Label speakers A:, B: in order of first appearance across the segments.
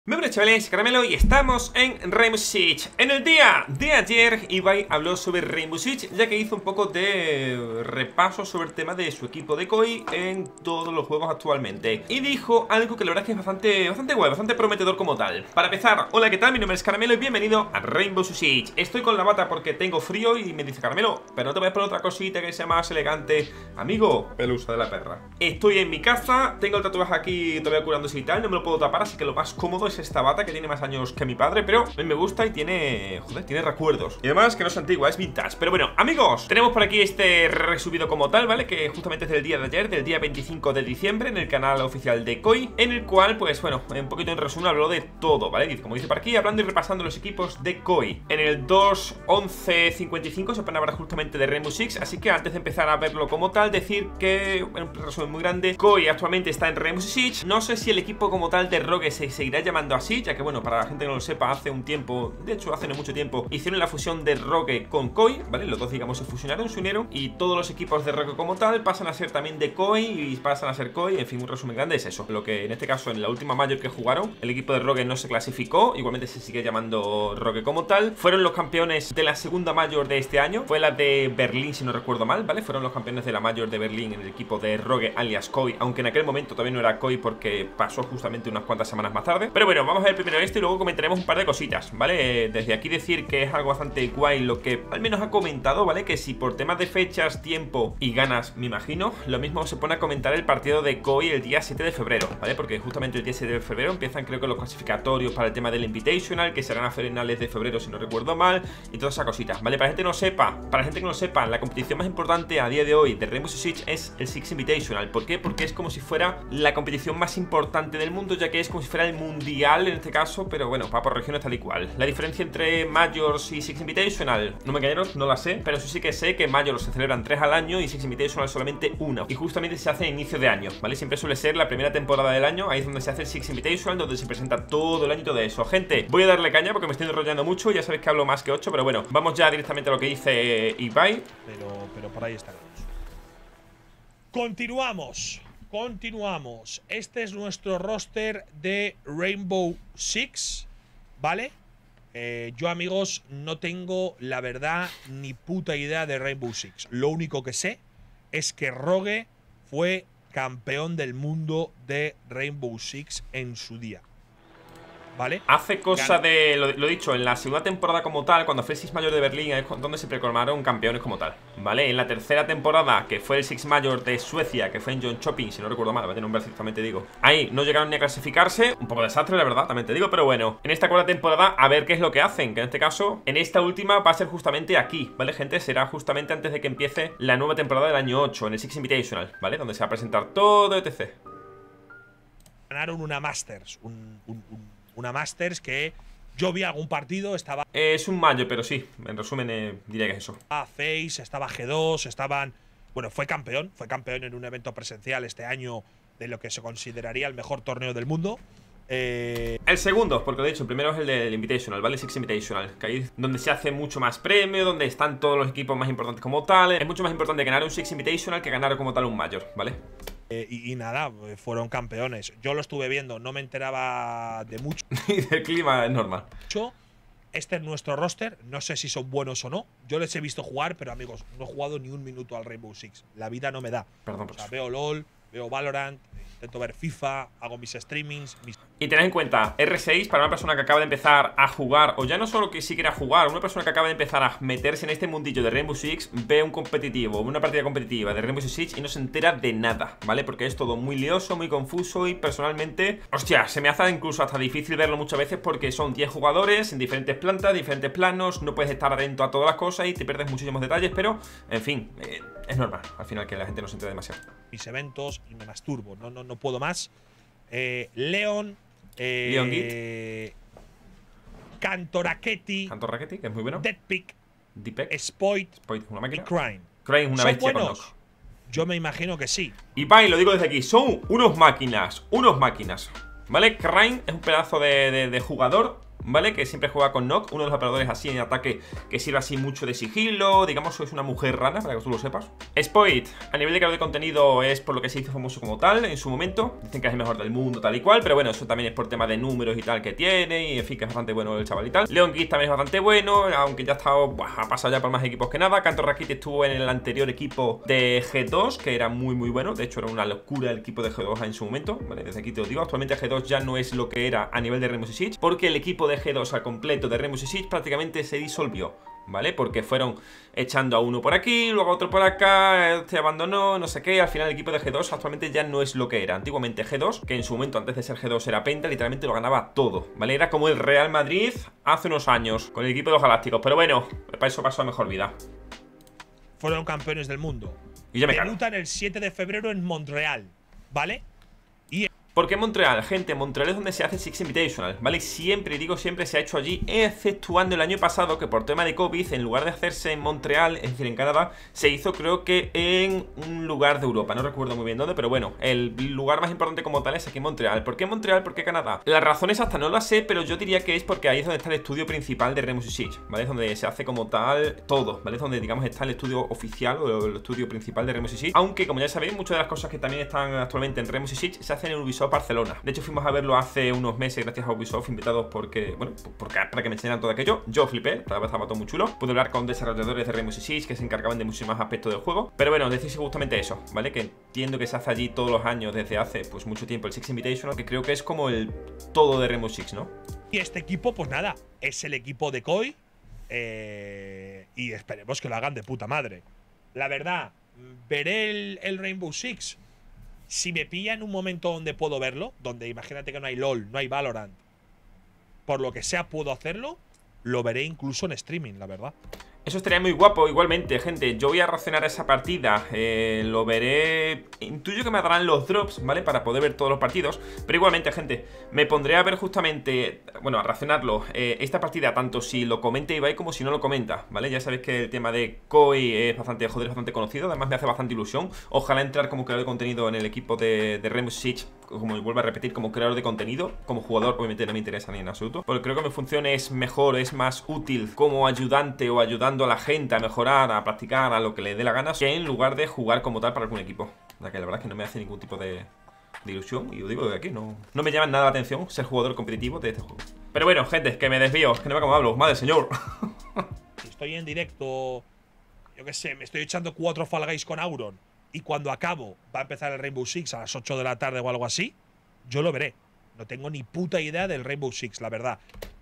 A: Muy buenas chavales, Caramelo y estamos en Rainbow Six. En el día de ayer Ibai habló sobre Rainbow Six, ya que hizo un poco de repaso sobre el tema de su equipo de COI en todos los juegos actualmente. Y dijo algo que la verdad es que es bastante guay, bastante prometedor como tal. Para empezar, hola, ¿qué tal? Mi nombre es Caramelo y bienvenido a Rainbow Six. Estoy con la bata porque tengo frío y me dice Caramelo, pero no te voy a poner otra cosita que sea más elegante. Amigo, pelusa de la perra. Estoy en mi casa, tengo el tatuaje aquí todavía curándose y tal, no me lo puedo tapar, así que lo más cómodo es esta bata que tiene más años que mi padre, pero a mí me gusta y tiene, joder, tiene recuerdos. Y además que no es antigua, es vintage. Pero bueno, amigos, tenemos por aquí este resubido como tal, ¿vale? Que justamente es del día de ayer, del día 25 de diciembre, en el canal oficial de COI, en el cual, pues bueno, un poquito en resumen habló de todo, ¿vale? Como dice por aquí, hablando y repasando los equipos de COI. En el 2.11.55 se pone a hablar justamente de Rainbow Six, así que antes de empezar a verlo como tal, decir que, bueno, un resumen muy grande, COI actualmente está en Rainbow Six. No sé si el equipo como tal de Rogue se seguirá llamando así, ya que bueno, para la gente que no lo sepa, hace un tiempo, de hecho hace no mucho tiempo, hicieron la fusión de Rogue con COI, ¿vale? Los dos, digamos, se fusionaron, se unieron, y todos los equipos de Rogue como tal pasan a ser también de COI y pasan a ser COI. En fin, un resumen grande es eso. Lo que en este caso, en la última Major que jugaron, el equipo de Rogue no se clasificó, igualmente se sigue llamando Rogue como tal. Fueron los campeones de la segunda Major de este año, fue la de Berlín, si no recuerdo mal, ¿vale? Fueron los campeones de la Major de Berlín en el equipo de Rogue alias COI, aunque en aquel momento todavía no era COI porque pasó justamente unas cuantas semanas más tarde. Pero bueno, vamos a ver primero esto y luego comentaremos un par de cositas, ¿vale? Desde aquí decir que es algo bastante guay lo que al menos ha comentado, ¿vale? Que si por temas de fechas, tiempo y ganas, me imagino, lo mismo se pone a comentar el partido de COI el día 7 de febrero, ¿vale? Porque justamente el día 7 de febrero empiezan, creo que los clasificatorios para el tema del Invitational, que serán a finales de febrero, si no recuerdo mal, y todas esas cositas, ¿vale? Para la gente que no lo sepa, la competición más importante a día de hoy de Rainbow Six es el Six Invitational. ¿Por qué? Porque es como si fuera la competición más importante del mundo, ya que es como si fuera el mundial en este caso, pero bueno, va por regiones tal y cual. La diferencia entre Majors y Six Invitational, no me engañaros, no la sé, pero eso sí que sé que Majors se celebran 3 al año y Six Invitational solamente 1. Y justamente se hace a inicio de año, ¿vale? Siempre suele ser la primera temporada del año, ahí es donde se hace el Six Invitational, donde se presenta todo el año y todo eso. Gente, voy a darle caña porque me estoy enrollando mucho, ya sabéis que hablo más que 8, pero bueno, vamos ya directamente a lo que dice Ibai.
B: Pero por ahí estaremos. Continuamos. Este es nuestro roster de Rainbow Six, ¿vale? Yo, amigos, no tengo, la verdad, ni puta idea de Rainbow Six. Lo único que sé es que Rogue fue campeón del mundo de Rainbow Six en su día, ¿vale?
A: Hace cosa de, lo dicho, en la segunda temporada como tal, cuando fue el Six Major de Berlín, es donde se proclamaron campeones como tal, ¿vale? En la tercera temporada, que fue el Six Major de Suecia, que fue en John Shopping, si no recuerdo mal, de nombre exactamente digo, ahí no llegaron ni a clasificarse, un poco desastre, la verdad, también te digo, pero bueno, en esta cuarta temporada, a ver qué es lo que hacen, que en este caso, en esta última va a ser justamente aquí, ¿vale, gente? Será justamente antes de que empiece la nueva temporada del año 8, en el Six Invitational, ¿vale? Donde se va a presentar todo, etc.
B: Ganaron una Masters, una Masters que yo vi algún partido, estaba…
A: Es un mayo, pero sí, en resumen diría que es eso.
B: Face, estaba G2, estaban… Bueno, fue campeón en un evento presencial este año de lo que se consideraría el mejor torneo del mundo.
A: El segundo, porque lo he dicho, el primero es el del Invitational, ¿vale? Six Invitational, que ahí es donde se hace mucho más premio, donde están todos los equipos más importantes como tal. Es mucho más importante ganar un Six Invitational que ganar como tal un Major, ¿vale?
B: Y nada, fueron campeones. Yo lo estuve viendo, no me enteraba de mucho.
A: Y del clima es normal.
B: Este es nuestro roster, no sé si son buenos o no. Yo les he visto jugar, pero amigos, no he jugado ni un minuto al Rainbow Six. La vida no me da.
A: Perdón,
B: o sea, veo LOL, veo Valorant, intento ver FIFA, hago mis streamings,
A: Y tened en cuenta, R6 para una persona que acaba de empezar a jugar, o ya no solo que sí quiera jugar, una persona que acaba de empezar a meterse en este mundillo de Rainbow Six, ve un competitivo, una partida competitiva de Rainbow Six y no se entera de nada, ¿vale? Porque es todo muy lioso, muy confuso y personalmente, hostia, se me hace incluso hasta difícil verlo muchas veces porque son 10 jugadores en diferentes plantas, diferentes planos, no puedes estar atento a todas las cosas y te pierdes muchísimos detalles, pero, en fin, es normal, al final que la gente no se entere demasiado.
B: Mis eventos y me masturbo, no puedo más. Leon
A: Git,
B: Cantoraketti,
A: que es muy bueno.
B: Deadpick,
A: Deepek,
B: Spoit
A: es una máquina.
B: y Crane.
A: Crane es una
B: ¿Son
A: bestia con
B: buenos?
A: knock.
B: Yo me imagino que sí.
A: Y Pai, lo digo desde aquí, son unos máquinas, ¿vale? Crane es un pedazo de jugador ¿vale? Que siempre juega con Nock, uno de los operadores así en ataque que sirve así mucho de sigilo. Digamos que es una mujer rana, para que tú lo sepas. Spoit, a nivel de creador de contenido es por lo que se hizo famoso como tal en su momento. Dicen que es el mejor del mundo, tal y cual, pero bueno, eso también es por tema de números y tal que tiene. Y en fin, que es bastante bueno el chaval y tal. Leon Giggs también es bastante bueno, aunque ya ha estado, ha pasado ya por más equipos que nada. Kanto Rakiti estuvo en el anterior equipo de G2, que era muy bueno. De hecho, era una locura el equipo de G2 en su momento, ¿vale? Desde aquí te lo digo, actualmente G2 ya no es lo que era a nivel de Rainbow Six Siege, porque el equipo de G2 al completo de Rainbow Six Siege prácticamente se disolvió, ¿vale? Porque fueron echando a uno por aquí, luego a otro por acá, este abandonó, no sé qué. Al final el equipo de G2 actualmente ya no es lo que era. Antiguamente G2, que en su momento antes de ser G2 era Penta, literalmente lo ganaba todo, ¿vale? Era como el Real Madrid hace unos años, con el equipo de los Galácticos. Pero bueno, para eso pasó a mejor vida.
B: Fueron campeones del mundo.
A: Y ya me cago.
B: Debutan el 7 de febrero en Montreal, ¿vale?
A: ¿Por qué Montreal? Gente, Montreal es donde se hace Six Invitational, ¿vale? Siempre, digo siempre, se ha hecho allí, exceptuando el año pasado, que por tema de COVID, en lugar de hacerse en Montreal, es decir, en Canadá, se hizo creo que en un lugar de Europa, no recuerdo muy bien dónde, pero bueno, el lugar más importante como tal es aquí en Montreal. ¿Por qué Montreal? ¿Por qué Canadá? Las razones hasta no las sé, pero yo diría que es porque ahí es donde está el estudio principal de Rainbow Six Siege, ¿vale? Es donde se hace como tal todo, ¿vale? Es donde, digamos, está el estudio oficial o el estudio principal de Rainbow Six Siege. Aunque, como ya sabéis, muchas de las cosas que también están actualmente en Rainbow Six Siege se hacen en Ubisoft Barcelona. De hecho, fuimos a verlo hace unos meses gracias a Ubisoft, invitados porque, bueno, para que me enseñaran todo aquello. Yo flipé, estaba todo muy chulo. Pude hablar con desarrolladores de Rainbow Six Siege que se encargaban de muchos más aspectos del juego. Pero bueno, decís justamente eso, ¿vale? Que entiendo que se hace allí todos los años desde hace, pues, mucho tiempo el Six Invitational, que creo que es como el todo de Rainbow Six, ¿no?
B: Y este equipo, pues nada, es el equipo de Koi. Y esperemos que lo hagan de puta madre. La verdad, veré el Rainbow Six. Si me pilla en un momento donde puedo verlo, donde imagínate que no hay LOL, no hay Valorant, por lo que sea puedo hacerlo, lo veré incluso en streaming, la verdad.
A: Eso estaría muy guapo, igualmente, gente. Yo voy a racionar esa partida, lo veré. Intuyo que me darán los drops, ¿vale? Para poder ver todos los partidos. Pero igualmente, gente, me pondré a ver justamente, bueno, a racionarlo, esta partida, tanto si lo comenta Ibai como si no lo comenta, ¿vale? Ya sabéis que el tema de Koi es bastante, joder, es bastante conocido. Además me hace bastante ilusión. Ojalá entrar como creador de contenido en el equipo de Rainbow Six, como vuelvo a repetir, como creador de contenido. Como jugador, obviamente no me interesa ni en absoluto, porque creo que mi función es mejor, es más útil como ayudante o ayudante a la gente a mejorar, a practicar, a lo que le dé la gana, que en lugar de jugar como tal para algún equipo. Ya que la verdad es que no me hace ningún tipo de ilusión. Y lo digo de aquí, no me llama nada la atención ser jugador competitivo de este juego. Pero bueno, gente, que me desvío, que no me como hablo, madre señor.
B: Estoy en directo, yo qué sé, me estoy echando 4 Fall Guys con Auron, y cuando acabo va a empezar el Rainbow Six a las 8 de la tarde o algo así, yo lo veré. No tengo ni puta idea del Rainbow Six, la verdad.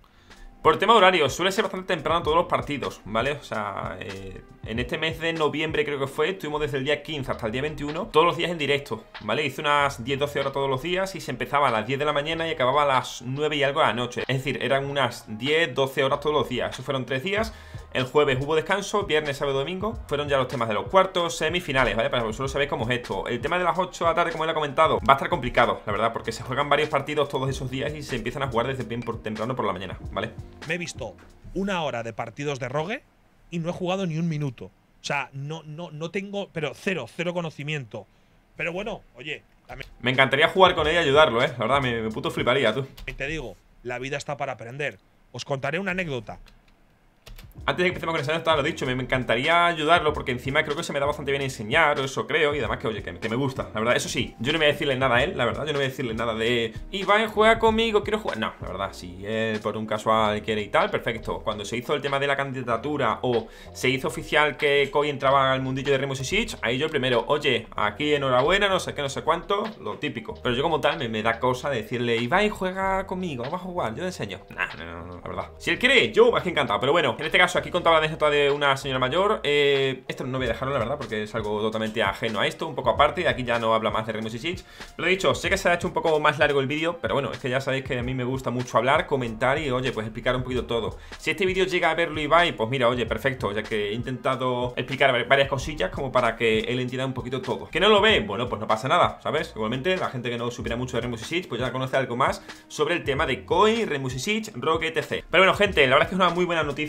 A: Por tema de horario, suele ser bastante temprano todos los partidos, ¿vale? O sea, en este mes de noviembre creo que fue, estuvimos desde el día 15 hasta el día 21, todos los días en directo, ¿vale? Hice unas 10-12 horas todos los días y se empezaba a las 10 de la mañana y acababa a las 9 y algo de la noche. Es decir, eran unas 10-12 horas todos los días. Eso fueron 3 días. El jueves hubo descanso, viernes, sábado, domingo. Fueron ya los temas de los cuartos, semifinales, ¿vale? Para que vosotros sabéis cómo es esto. El tema de las 8 de la tarde, como él ha comentado, va a estar complicado, la verdad, porque se juegan varios partidos todos esos días y se empiezan a jugar desde bien temprano por la mañana, ¿vale?
B: Me he visto 1 hora de partidos de Rogue y no he jugado ni un minuto. O sea, no tengo, pero cero conocimiento. Pero bueno, oye, también
A: me encantaría jugar con él y ayudarlo, la verdad, me puto fliparía, tú.
B: te digo, la vida está para aprender. Os contaré una anécdota.
A: Antes de que empecemos con esa nota, lo he dicho, me encantaría ayudarlo porque encima creo que se me da bastante bien enseñar, o eso creo, y además que, oye, que me gusta, la verdad. Eso sí, yo no voy a decirle nada a él, la verdad, yo no voy a decirle nada de Iván, juega conmigo, quiero jugar. No, la verdad, si él por un casual quiere y tal, perfecto. Cuando se hizo el tema de la candidatura o se hizo oficial que Koi entraba al mundillo de Rainbow Six Siege, ahí yo primero, oye, aquí enhorabuena, no sé qué, no sé cuánto, lo típico. Pero yo como tal me da cosa de decirle, Iván, juega conmigo, vamos a jugar, yo te enseño. No, la verdad. Si él quiere, yo más que encantado, pero bueno, en este caso aquí contaba la anécdota de una señora mayor. Esto no voy a dejarlo, la verdad, porque es algo totalmente ajeno a esto, un poco aparte. Aquí ya no habla más de Rainbow Six Siege. Lo he dicho, sé que se ha hecho un poco más largo el vídeo, pero bueno, es que ya sabéis que a mí me gusta mucho hablar, comentar y, oye, pues explicar un poquito todo. Si este vídeo llega a verlo Ibai, pues mira, oye, perfecto, ya que he intentado explicar varias cosillas como para que él entienda un poquito todo. ¿Que no lo ve? Bueno, pues no pasa nada, ¿sabes? Igualmente, la gente que no supiera mucho de Rainbow Six Siege, pues ya conoce algo más sobre el tema de Koi, Rainbow Six Siege, Rogue, etc. Pero bueno, gente, la verdad es que es una muy buena noticia.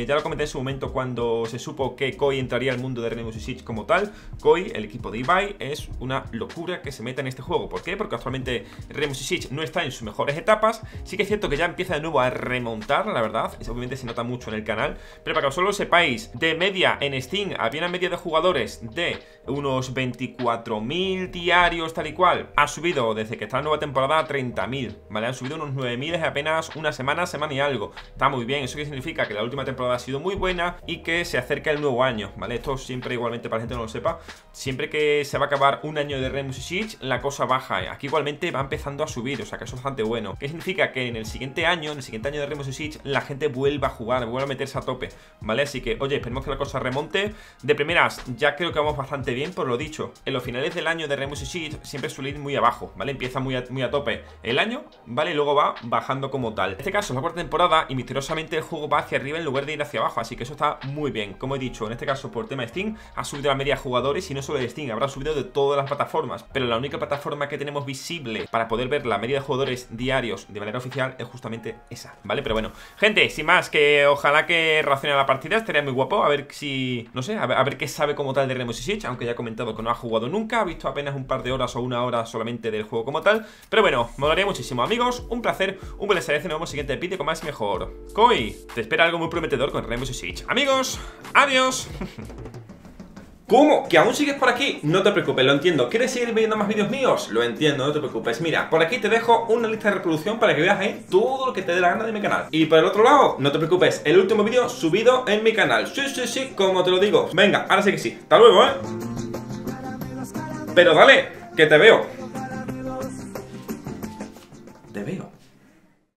A: ya lo comenté en su momento cuando se supo que Koei entraría al mundo de Rainbow Six Siege como tal. Koei, el equipo de Ibai, es una locura que se meta en este juego. ¿Por qué? Porque actualmente Rainbow Six Siege no está en sus mejores etapas. Sí que es cierto que ya empieza de nuevo a remontar, la verdad. Eso obviamente se nota mucho en el canal. Pero para que solo lo sepáis, de media en Steam había una media de jugadores de unos 24.000 diarios tal y cual. Ha subido desde que está la nueva temporada a 30.000, ¿vale? Han subido unos 9.000 en apenas una semana y algo. Está muy bien. ¿Eso qué significa? Que la última temporada ha sido muy buena y que se acerca el nuevo año, ¿vale? Esto siempre, igualmente, para la gente que no lo sepa, siempre que se va a acabar un año de Rainbow Six Siege, la cosa baja. Aquí igualmente va empezando a subir, o sea que eso es bastante bueno. ¿Qué significa? Que en el siguiente año de Rainbow Six Siege, la gente vuelva a jugar, vuelva a meterse a tope, ¿vale? Así que, oye, esperemos que la cosa remonte. De primeras, ya creo que vamos bastante bien, por lo dicho. En los finales del año de Rainbow Six Siege siempre suele ir muy abajo, ¿vale? Empieza muy a tope el año, ¿vale? Y luego va bajando como tal. En este caso es la cuarta temporada y misteriosamente el juego va hacia arriba en lugar de ir hacia abajo, así que eso está muy bien. Como he dicho, en este caso por tema de Steam ha subido la media de jugadores y no solo de Steam, habrá subido de todas las plataformas, pero la única plataforma que tenemos visible para poder ver la media de jugadores diarios de manera oficial es justamente esa, ¿vale? Pero bueno, gente, sin más, que ojalá que reaccione a la partida, estaría muy guapo, a ver si, no sé, a ver qué sabe como tal de Rainbow Six Siege, aunque ya he comentado que no ha jugado nunca, ha visto apenas un par de horas o una hora solamente del juego como tal, pero bueno, me molaría muchísimo, amigos, un placer, un buen SRC, nos vemos en el siguiente vídeo con más y mejor. Koei, te espera algo muy prometedor con Rainbow Six Siege. Amigos, adiós. ¿Cómo? ¿Que aún sigues por aquí? No te preocupes, lo entiendo. ¿Quieres seguir viendo más vídeos míos? Lo entiendo, no te preocupes. Mira, por aquí te dejo una lista de reproducción para que veas ahí todo lo que te dé la gana de mi canal. Y por el otro lado, no te preocupes, el último vídeo subido en mi canal. Sí, como te lo digo. Venga, ahora sí que sí. Hasta luego, ¿eh? Pero dale, que te veo.